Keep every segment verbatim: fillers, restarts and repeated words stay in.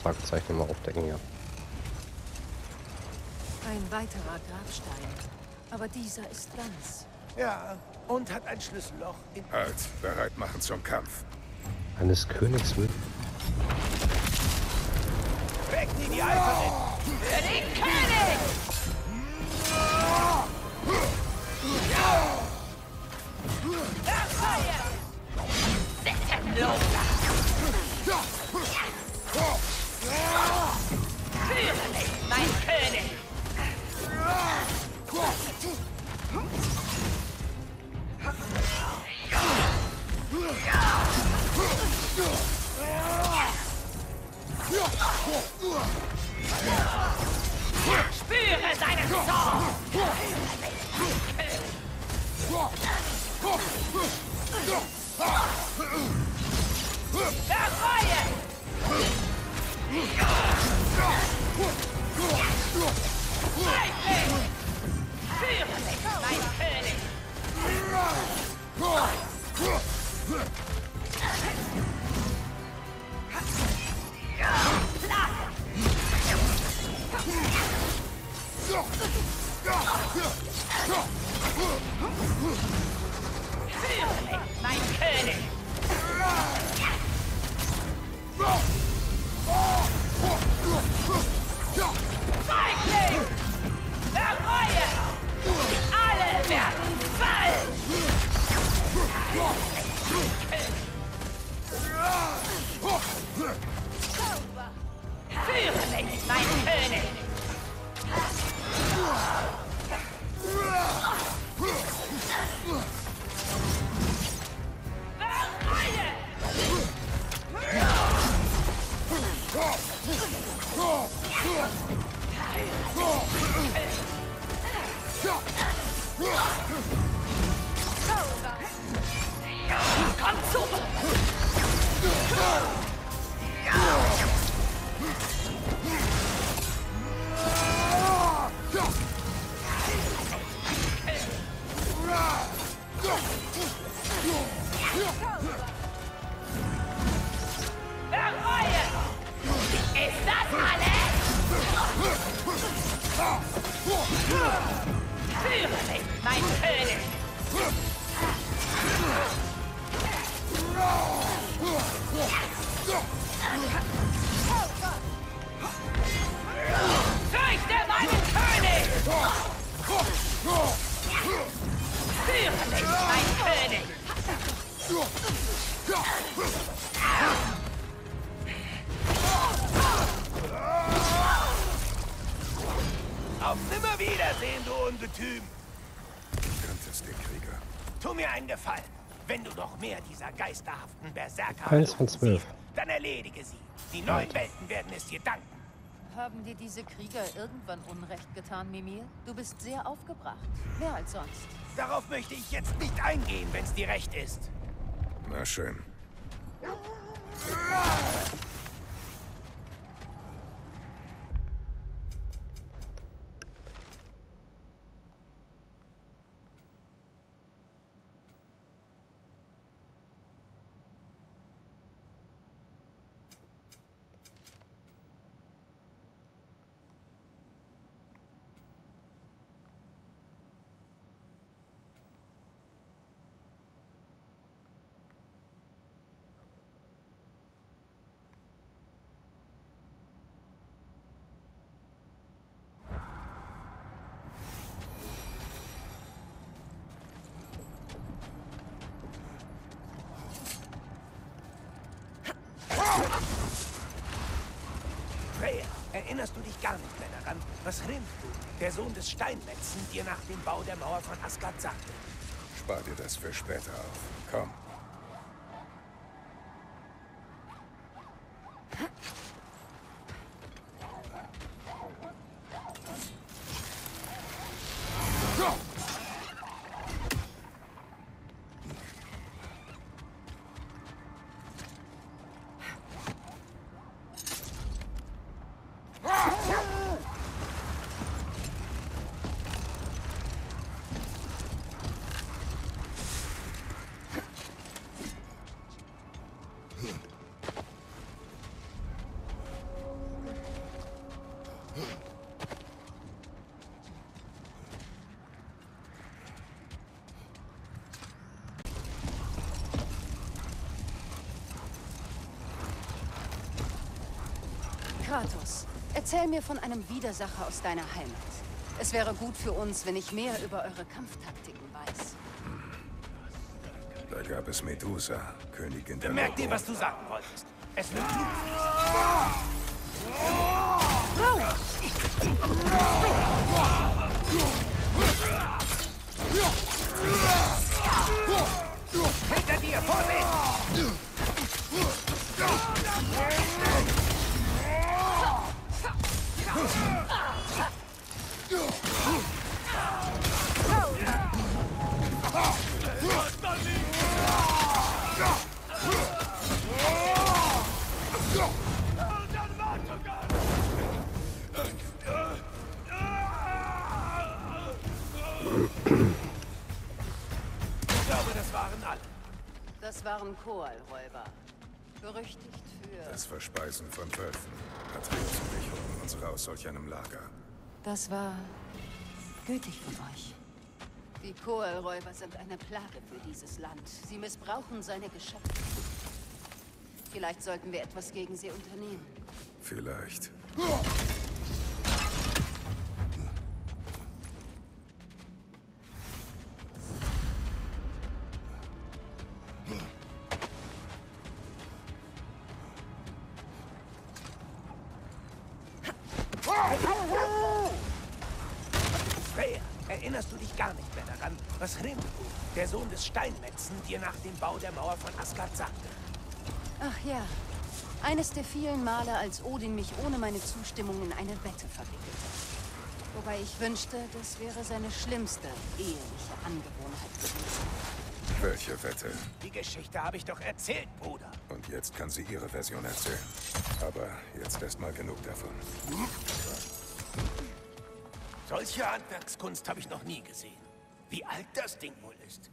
Fragezeichen mal aufdecken, ja. Ein weiterer Grabstein. Aber dieser ist ganz. Ja, und hat ein Schlüsselloch in... Halt, bereit machen zum Kampf. Eines Königs will. Weg die die Eiferin! Für den König! Der Feuer! Sittenlos! Führe mich, mein König! Spüre seinen Zorn! Bereue! Feigling! Führe mich, mein König! Führe mich, mein König! Feigling! Bereue! Alle werden fallen! Führe mich, mein König! Bereue! Komm zu! Bereue! Ist das alles? Führe mich, mein König! Fürchte meinen König! Führe mich, mein König! Auf Nimmerwiedersehen, du Ungetüm! Du kanntest den Krieger. Tu mir einen Gefallen. Wenn du noch mehr dieser geisterhaften Berserker Eins von zwölf. siehst, dann erledige sie. Die neuen Welten werden es dir danken. Haben dir diese Krieger irgendwann Unrecht getan, Mimir? Du bist sehr aufgebracht. Mehr als sonst. Darauf möchte ich jetzt nicht eingehen, wenn es dir recht ist. Na schön. Freya, erinnerst du dich gar nicht mehr daran, was Hrindru, der Sohn des Steinmetzen, dir nach dem Bau der Mauer von Asgard sagte? Spar dir das für später auf. Komm. Kratos, erzähl mir von einem Widersacher aus deiner Heimat. Es wäre gut für uns, wenn ich mehr über eure Kampftaktiken weiß. Da gab es Medusa, Königin der Bemerk dir, Lobo. was du sagen wolltest. Es wird Blut fließen. Hinter dir, Vorsicht! Ich glaube, das waren alle. Das waren Koalräuber. Berüchtigt für... Das Verspeisen von Wölfen. Atreus und ich holen uns raus solch einem Lager. Das war gütig von euch. Die Koalräuber sind eine Plage für dieses Land. Sie missbrauchen seine Geschöpfe. Vielleicht sollten wir etwas gegen sie unternehmen. Vielleicht. Freya, erinnerst du dich gar nicht mehr daran, was Hrymr, der Sohn des Steinmetzen, dir nach dem Bau der Mauer von Asgard sagte? Ach ja, eines der vielen Male, als Odin mich ohne meine Zustimmung in eine Wette verwickelte. Wobei ich wünschte, das wäre seine schlimmste eheliche Angewohnheit gewesen. Welche Wette? Die Geschichte habe ich doch erzählt, Bruder. Und jetzt kann sie ihre Version erzählen. Aber jetzt erst mal genug davon. Solche Handwerkskunst habe ich noch nie gesehen. Wie alt das Ding wohl ist.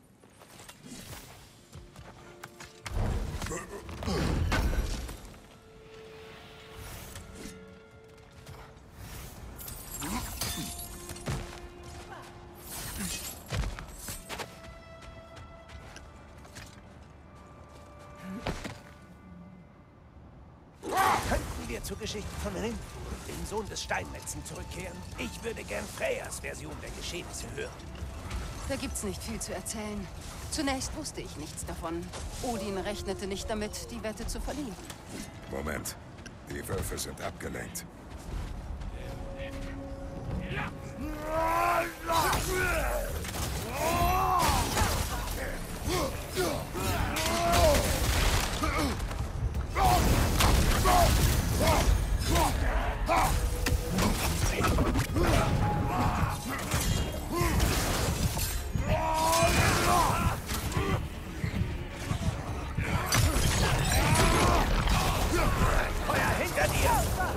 Könnten wir zur Geschichte von Hrymr, dem Sohn des Steinmetzen, zurückkehren? Ich würde gern Freyas Version der Geschehnisse hören. Da gibt's nicht viel zu erzählen. Zunächst wusste ich nichts davon. Odin rechnete nicht damit, die Wette zu verlieren. Moment. Die Wölfe sind abgelenkt. Feuer hinter dir!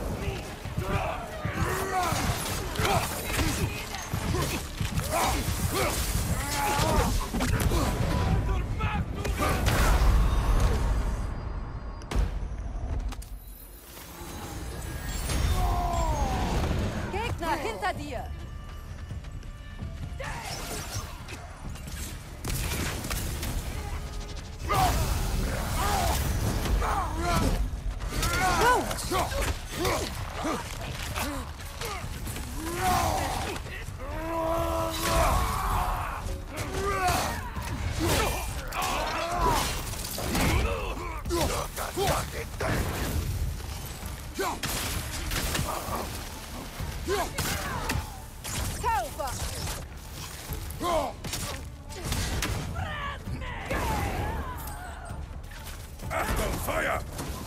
Gegner hinter dir! Kaufer! Achtung, Feuer!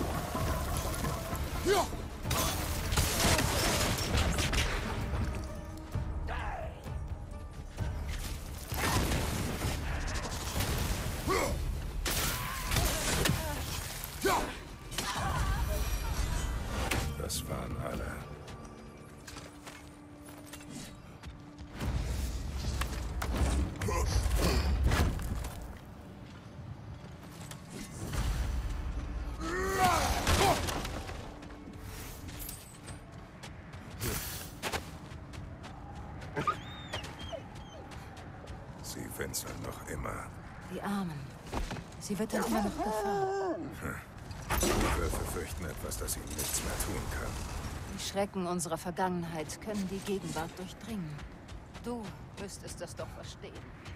Das waren alle. Sie winseln noch immer. Die Armen. Sie wittern immer noch Gefahr. Die Wölfe fürchten etwas, das ihnen nichts mehr tun kann. Die Schrecken unserer Vergangenheit können die Gegenwart durchdringen. Du müsstest das doch verstehen.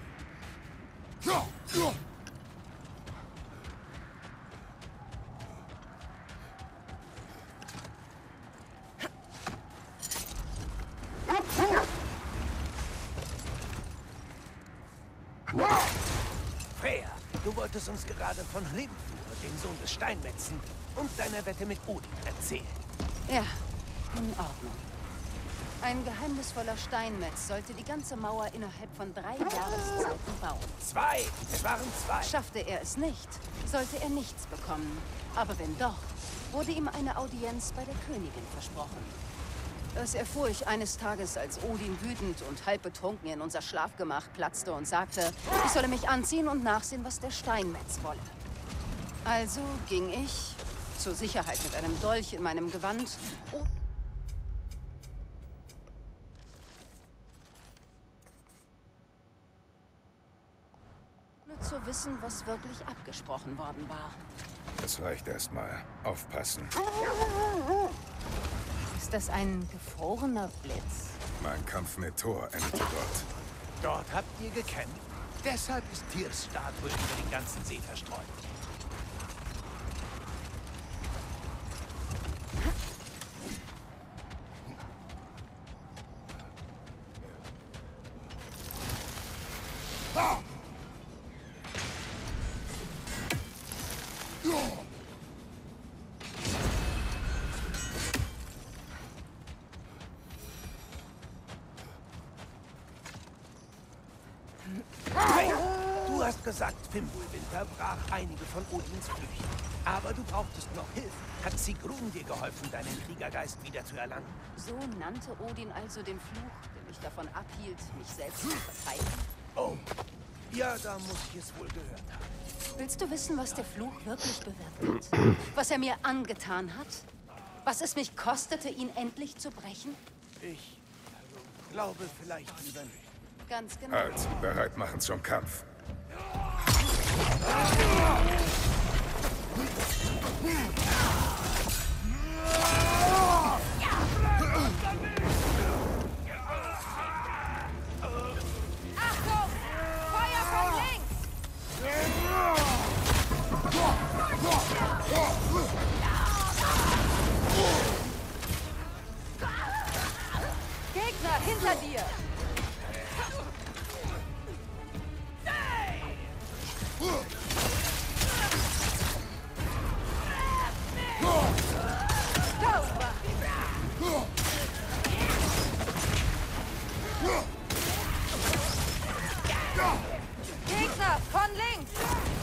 Freya, du wolltest uns gerade von Hrimthur, dem Sohn des Steinmetzen, und deiner Wette mit Odin erzählen. Ja, in Ordnung. Ein geheimnisvoller Steinmetz sollte die ganze Mauer innerhalb von drei Jahreszeiten bauen. Zwei! Es waren zwei! Schaffte er es nicht, sollte er nichts bekommen. Aber wenn doch, wurde ihm eine Audienz bei der Königin versprochen. Das erfuhr ich eines Tages, als Odin wütend und halb betrunken in unser Schlafgemach platzte und sagte, ich solle mich anziehen und nachsehen, was der Steinmetz wolle. Also ging ich, zur Sicherheit mit einem Dolch in meinem Gewand, oh ohne zu wissen, was wirklich abgesprochen worden war. Es reicht erstmal. Aufpassen. Ist das ein gefrorener Blitz? Mein Kampf mit Thor endete dort. Dort habt ihr gekämpft. Deshalb ist Tyrs Statue über den ganzen See verstreut. Du hast gesagt, Fimbulwinter brach einige von Odins Flüchen. Aber du brauchtest noch Hilfe. Hat Sigrun dir geholfen, deinen Kriegergeist wieder zu erlangen? So nannte Odin also den Fluch, der mich davon abhielt, mich selbst zu verteidigen? Oh, ja, da muss ich es wohl gehört haben. Willst du wissen, was der Fluch wirklich bewirkt hat? Was er mir angetan hat? Was es mich kostete, ihn endlich zu brechen? Ich glaube vielleicht lieber nicht. Ganz genau. Halt, bereit machen zum Kampf. Achtung! Feuer von links! Gegner hinter dir! Gegner von links!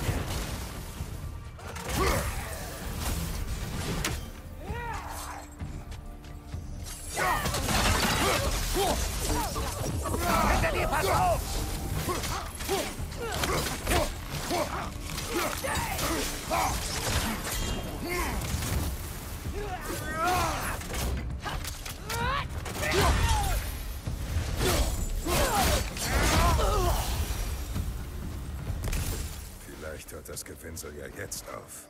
Hinter dir, pass auf! Vielleicht hört das Gewinsel ja jetzt auf.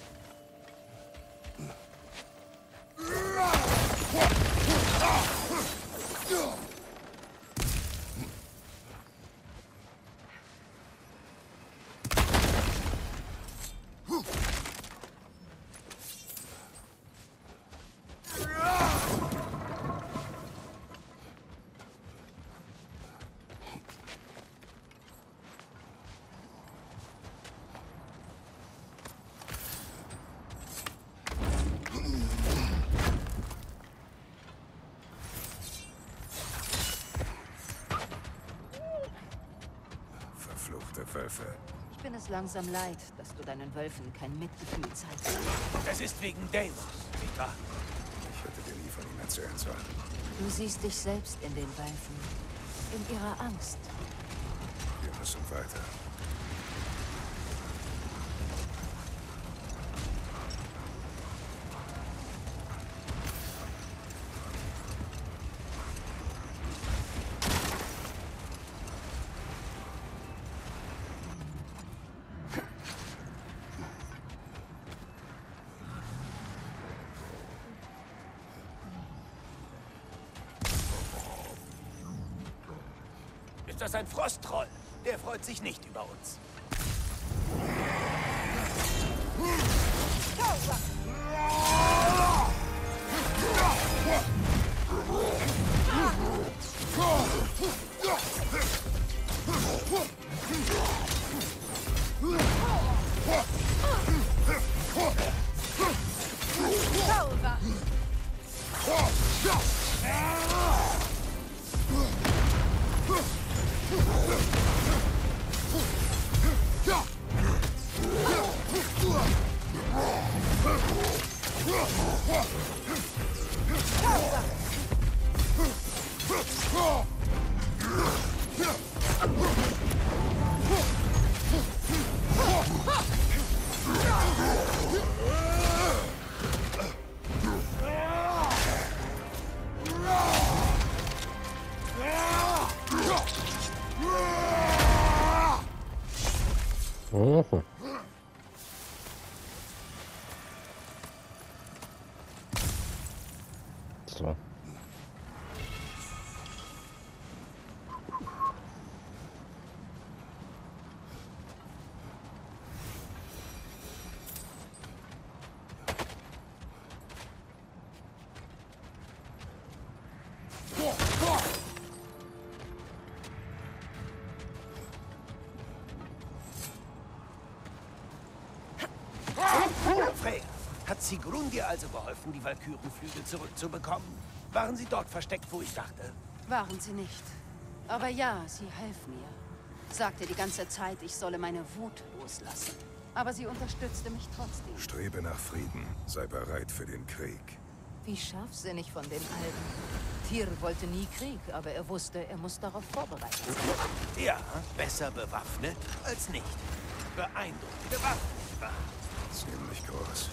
Verfluchte Wölfe. Ich bin es langsam leid, dass du deinen Wölfen kein Mitgefühl zeigst. Es ist wegen Deimos, nicht wahr? Ich hätte dir nie von ihm erzählen sollen. Du siehst dich selbst in den Wölfen. In ihrer Angst. Wir müssen weiter. ist das ein Frosttroll. Der freut sich nicht über uns. Mhm. So. Freya, hat Sigrun dir also geholfen, die Walkürenflügel zurückzubekommen? Waren sie dort versteckt, wo ich dachte? Waren sie nicht. Aber ja, sie half mir. Sagte die ganze Zeit, ich solle meine Wut loslassen. Aber sie unterstützte mich trotzdem. Strebe nach Frieden. Sei bereit für den Krieg. Wie scharfsinnig von den Alten. Tyr wollte nie Krieg, aber er wusste, er muss darauf vorbereitet sein. Ja, besser bewaffnet als nicht. Beeindruckende Waffen, nicht wahr? Ziemlich groß.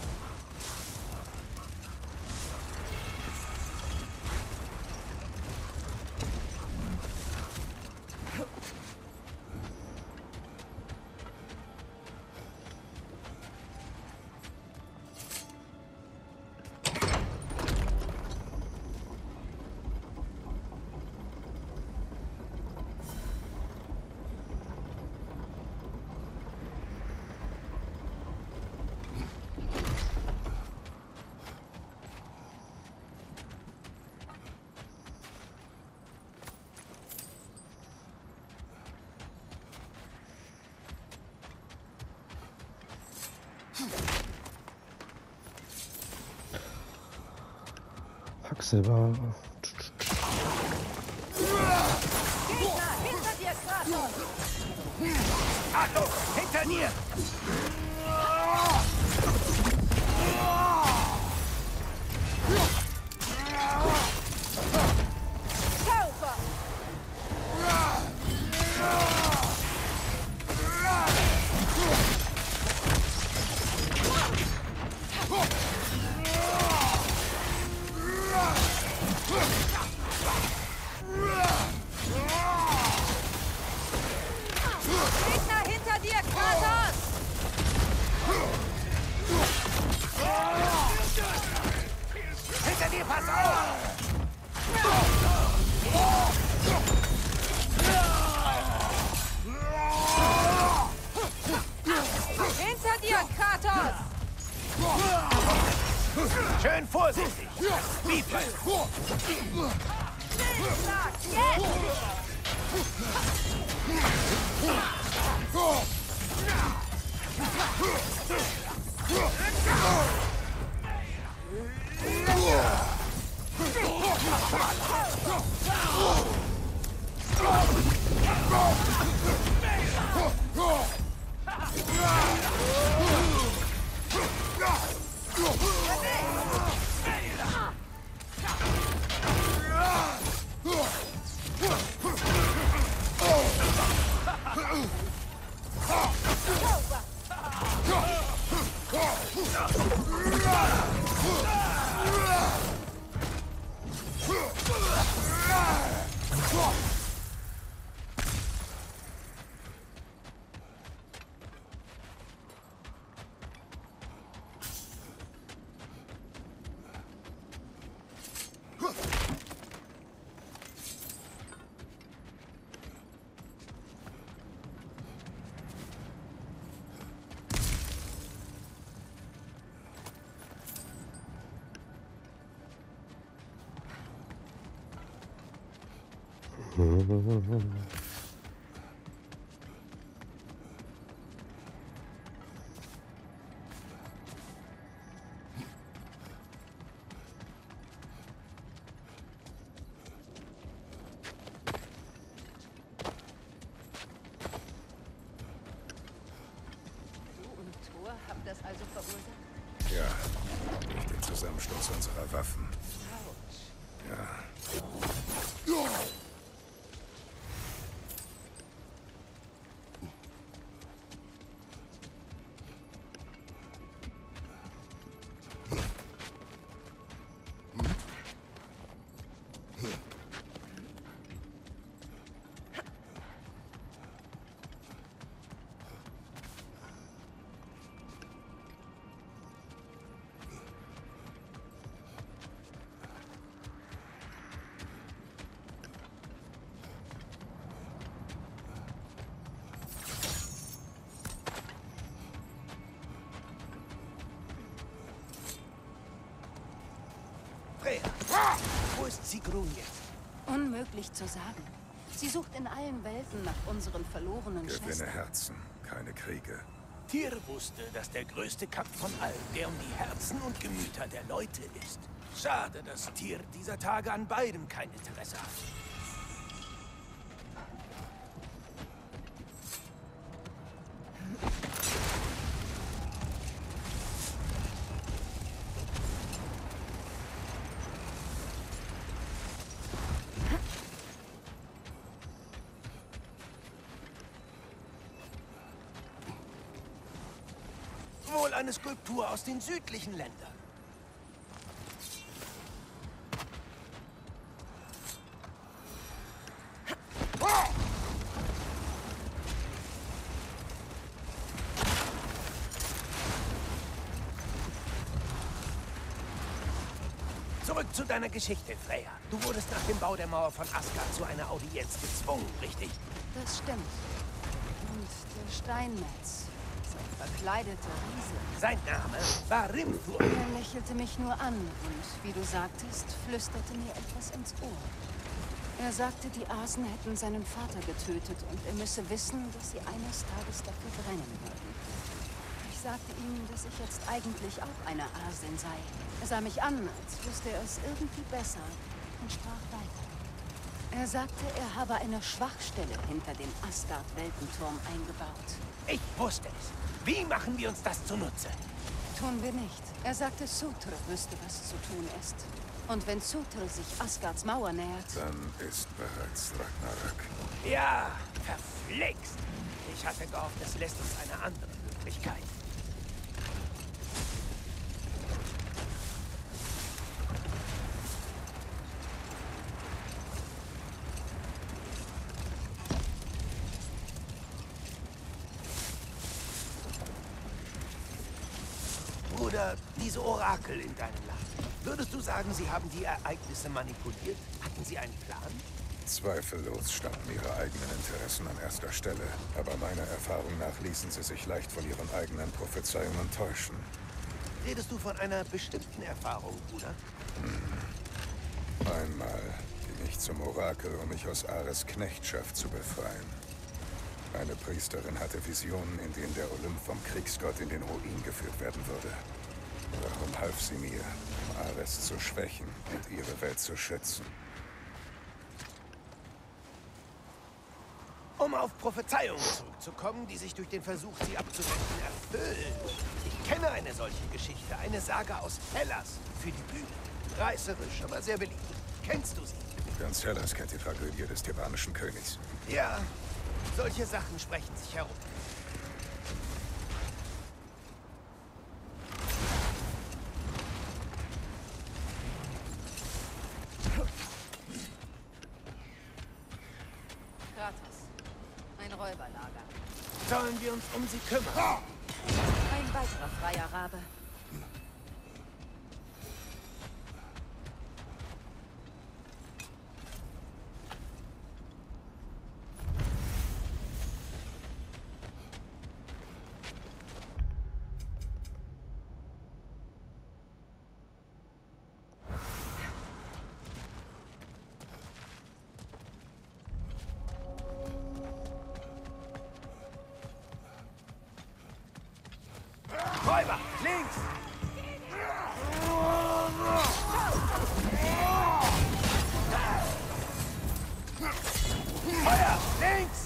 Silber. Gegner, hinter dir, Kratos! Achtung, hinter dir! Zauber! Gegner hinter dir, Kratos! Hinter dir, pass auf! Hinter dir, Kratos! Schön vorsichtig! Wie bleibt? Schlag, jetzt! Du und Thor habt das also verursacht? Ja, durch den Zusammenstoß unserer Waffen. Autsch. Ja. Freya, wo ist Sigrun jetzt? Unmöglich zu sagen. Sie sucht in allen Welten nach unseren verlorenen Gewinne Schwestern. Herzen, keine Kriege. Tyr wusste, dass der größte Kampf von allen der um die Herzen und Gemüter der Leute ist. Schade, dass Tyr dieser Tage an beidem kein Interesse hat. Wohl eine Skulptur aus den südlichen Ländern. Zurück zu deiner Geschichte, Freya. Du wurdest nach dem Bau der Mauer von Asgard zu einer Audienz gezwungen, richtig? Das stimmt. Und der Steinmetz, sein verkleideter Riese, Sein Name war Rimthur. er lächelte mich nur an und, wie du sagtest, flüsterte mir etwas ins Ohr. Er sagte, die Asen hätten seinen Vater getötet und er müsse wissen, dass sie eines Tages dafür brennen würden. Ich sagte ihm, dass ich jetzt eigentlich auch eine Asin sei. Er sah mich an, als wüsste er es irgendwie besser und sprach weiter. Er sagte, er habe eine Schwachstelle hinter dem Asgard-Weltenturm eingebaut. Ich wusste es. Wie machen wir uns das zunutze? Tun wir nicht. Er sagte, Surtr wüsste, was zu tun ist. Und wenn Surtr sich Asgards Mauer nähert, Dann ist bereits Ragnarök. Ja, verflixt. Ich hatte gehofft, es lässt uns eine andere Möglichkeit. Bruder, diese Orakel in deinem Land. Würdest du sagen, sie haben die Ereignisse manipuliert? Hatten sie einen Plan? Zweifellos standen ihre eigenen Interessen an erster Stelle, aber meiner Erfahrung nach ließen sie sich leicht von ihren eigenen Prophezeiungen täuschen. Redest du von einer bestimmten Erfahrung, Bruder? Einmal ging ich zum Orakel, um mich aus Ares Knechtschaft zu befreien. Eine Priesterin hatte Visionen, in denen der Olymp vom Kriegsgott in den Ruin geführt werden würde. Darum half sie mir, um Ares zu schwächen und ihre Welt zu schützen. Um auf Prophezeiungen zurückzukommen, die sich durch den Versuch, sie abzuwenden, erfüllen. Ich kenne eine solche Geschichte, eine Saga aus Hellas für die Bühne. Reißerisch, aber sehr beliebt. Kennst du sie? Ganz Hellas kennt die Tragödie des thebanischen Königs. Ja, solche Sachen sprechen sich herum. Kratos. Ein Räuberlager. Sollen wir uns um sie kümmern? Ein weiterer freier Rabe. Räuber! Links! Feuer! Links!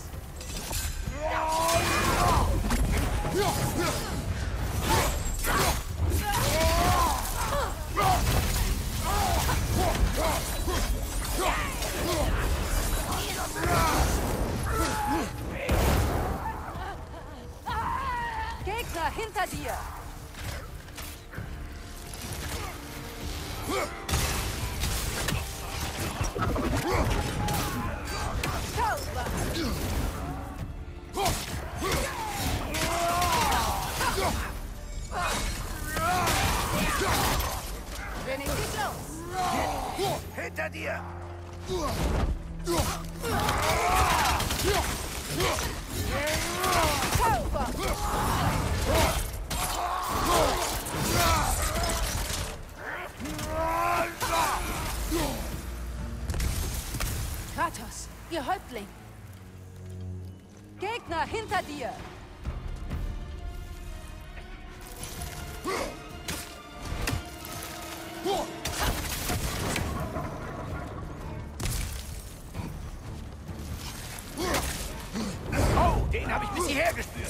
Gegner hinter dir! Bin ich nicht los! Hinter dir! Kratos, ihr Häuptling! Gegner hinter dir! Oh, den habe ich bis hierher gespürt.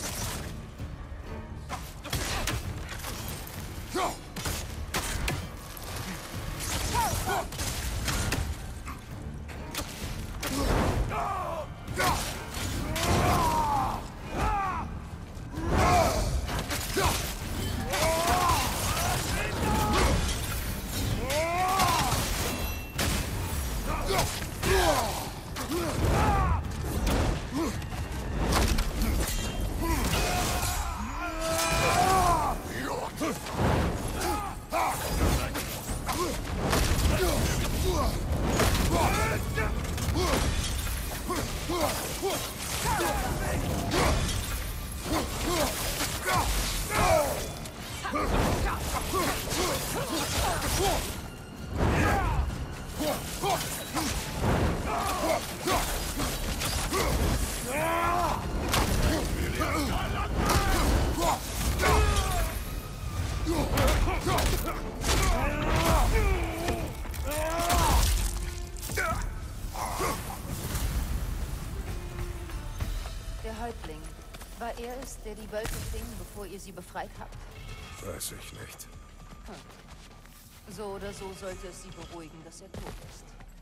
Der Häuptling. War er es, der die Wölfe fing, bevor ihr sie befreit habt? Weiß ich nicht. So oder so sollte es sie beruhigen, dass er tot ist.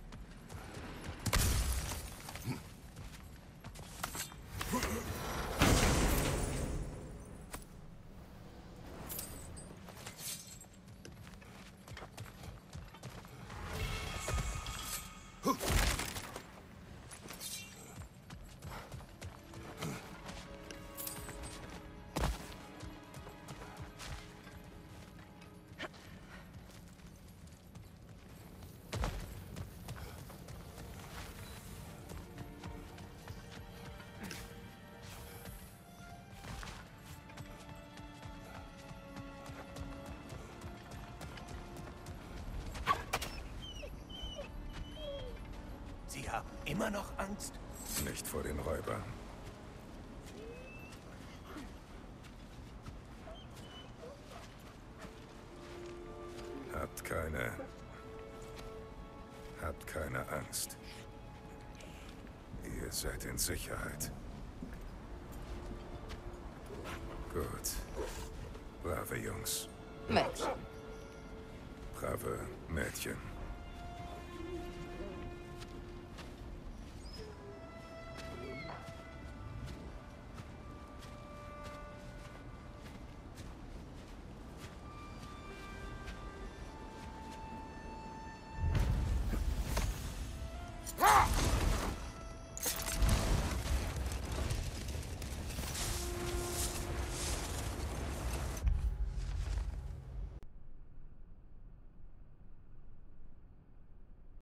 Sie haben immer noch Angst? Nicht vor den Räubern. Habt keine... Habt keine Angst. Ihr seid in Sicherheit. Gut. Brave Jungs. Mädchen. Brave Mädchen.